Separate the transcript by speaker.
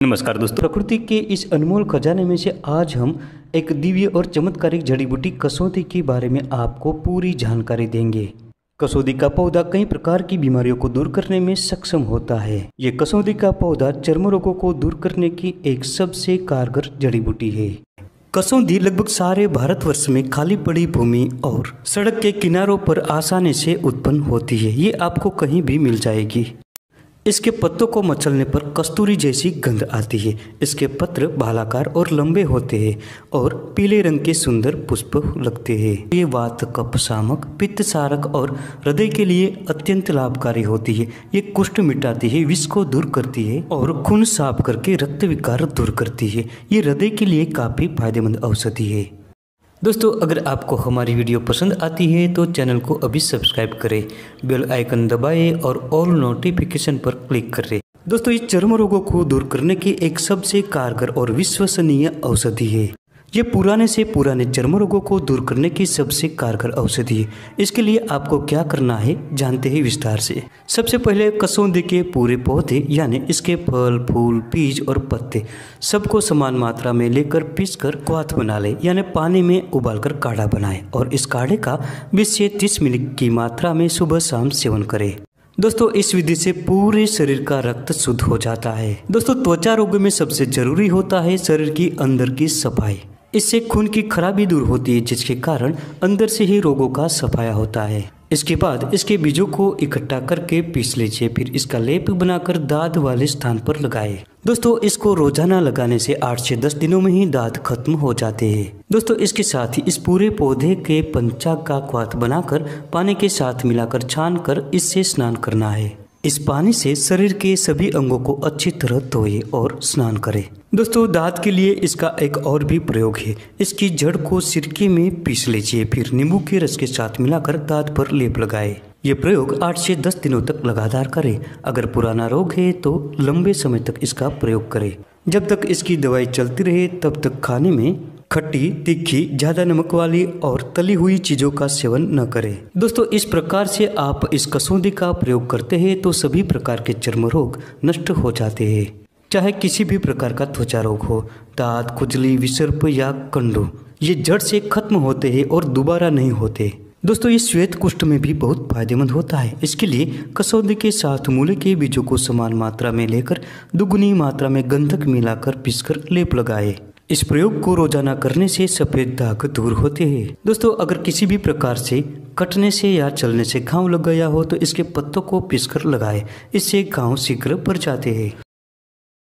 Speaker 1: नमस्कार दोस्तों, प्रकृति के इस अनमोल खजाने में से आज हम एक दिव्य और चमत्कारिक जड़ी बूटी कसौंधी के बारे में आपको पूरी जानकारी देंगे। कसौंधी का पौधा कई प्रकार की बीमारियों को दूर करने में सक्षम होता है। ये कसौंधी का पौधा चर्म रोगों को दूर करने की एक सबसे कारगर जड़ी बूटी है। कसौंधी लगभग सारे भारतवर्ष में खाली पड़ी भूमि और सड़क के किनारों पर आसानी से उत्पन्न होती है। ये आपको कहीं भी मिल जाएगी। इसके पत्तों को मचलने पर कस्तूरी जैसी गंध आती है। इसके पत्र भालाकार और लंबे होते हैं और पीले रंग के सुंदर पुष्प लगते हैं। ये वात, कफ शामक, पित्त सारक और हृदय के लिए अत्यंत लाभकारी होती है। ये कुष्ठ मिटाती है, विष को दूर करती है और खून साफ करके रक्त विकार दूर करती है। ये हृदय के लिए काफी फायदेमंद औषधि है। दोस्तों, अगर आपको हमारी वीडियो पसंद आती है तो चैनल को अभी सब्सक्राइब करें, बेल आइकन दबाएं और ऑल नोटिफिकेशन पर क्लिक करें। दोस्तों, ये चर्म रोगों को दूर करने की एक सबसे कारगर और विश्वसनीय औषधि है। ये पुराने से पुराने चर्म रोगों को दूर करने की सबसे कारगर औषधि है। इसके लिए आपको क्या करना है जानते हैं विस्तार से। सबसे पहले कसौंधी के पूरे पौधे यानी इसके फल, फूल, बीज और पत्ते सबको समान मात्रा में लेकर पीसकर क्वाथ बना ले यानी पानी में उबालकर काढ़ा बनाए और इस काढ़े का 20 से 30 मिली की मात्रा में सुबह शाम सेवन करें। दोस्तों, इस विधि से पूरे शरीर का रक्त शुद्ध हो जाता है। दोस्तों, त्वचा रोगों में सबसे जरूरी होता है शरीर की अंदर की सफाई। इससे खून की खराबी दूर होती है, जिसके कारण अंदर से ही रोगों का सफाया होता है। इसके बाद इसके बीजों को इकट्ठा करके पीस लीजिए, फिर इसका लेप बनाकर दाद वाले स्थान पर लगाएं। दोस्तों, इसको रोजाना लगाने से 8 से 10 दिनों में ही दाद खत्म हो जाते हैं। दोस्तों, इसके साथ ही इस पूरे पौधे के पंचांग का क्वाथ बनाकर पानी के साथ मिलाकर छान कर इससे स्नान करना है। इस पानी से शरीर के सभी अंगों को अच्छी तरह धोए और स्नान करें। दोस्तों, दांत के लिए इसका एक और भी प्रयोग है। इसकी जड़ को सिरके में पीस लीजिए, फिर नींबू के रस के साथ मिलाकर दांत पर लेप लगाएं। ये प्रयोग 8 से 10 दिनों तक लगातार करें। अगर पुराना रोग है तो लंबे समय तक इसका प्रयोग करें। जब तक इसकी दवाई चलती रहे तब तक खाने में खट्टी, तीखी, ज्यादा नमक वाली और तली हुई चीजों का सेवन न करें। दोस्तों, इस प्रकार से आप इस कसौंधी का प्रयोग करते हैं तो सभी प्रकार के चर्म रोग नष्ट हो जाते हैं। चाहे किसी भी प्रकार का त्वचा रोग हो, दांत, खुजली, विसर्प या कंडू, ये जड़ से खत्म होते हैं और दोबारा नहीं होते। दोस्तों, ये श्वेत कुष्ठ में भी बहुत फायदेमंद होता है। इसके लिए कसौंधी के साथ मूले के बीजों को समान मात्रा में लेकर दुगुनी मात्रा में गंधक मिलाकर पीसकर लेप लगाए। इस प्रयोग को रोजाना करने से सफेद दाग दूर होते हैं। दोस्तों, अगर किसी भी प्रकार से कटने से या चलने से घाव लग गया हो तो इसके पत्तों को पीसकर लगाएं। इससे घाव शीघ्र भर जाते हैं।